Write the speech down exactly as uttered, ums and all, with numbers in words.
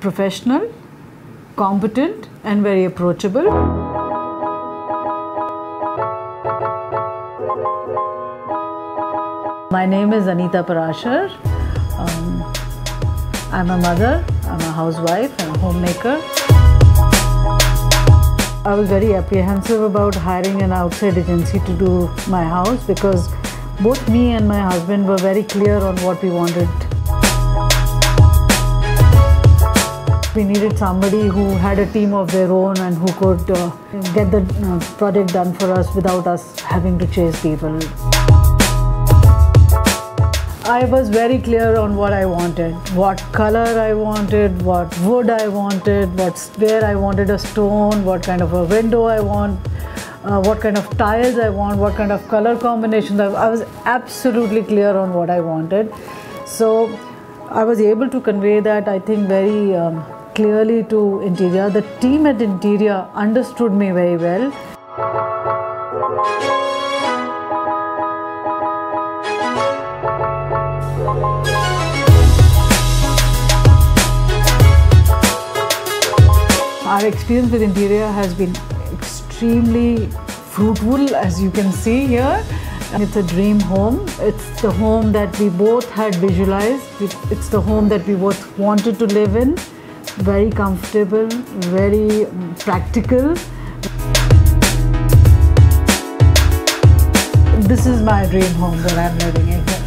professional, competent and very approachable. My name is Anita Parashar. Um, I'm a mother, I'm a housewife and a homemaker. I was very apprehensive about hiring an outside agency to do my house because both me and my husband were very clear on what we wanted. We needed somebody who had a team of their own and who could uh, get the uh, project done for us without us having to chase people. I was very clear on what I wanted, what color I wanted, what wood I wanted, what, where I wanted a stone, what kind of a window I want, uh, what kind of tiles I want, what kind of color combinations. I, I was absolutely clear on what I wanted. So I was able to convey that, I think, very um, clearly to Interior. The team at Interior understood me very well. Our experience with Interior has been extremely fruitful, as you can see here. It's a dream home. It's the home that we both had visualized. It's the home that we both wanted to live in. Very comfortable, very practical. This is my dream home that I'm living in.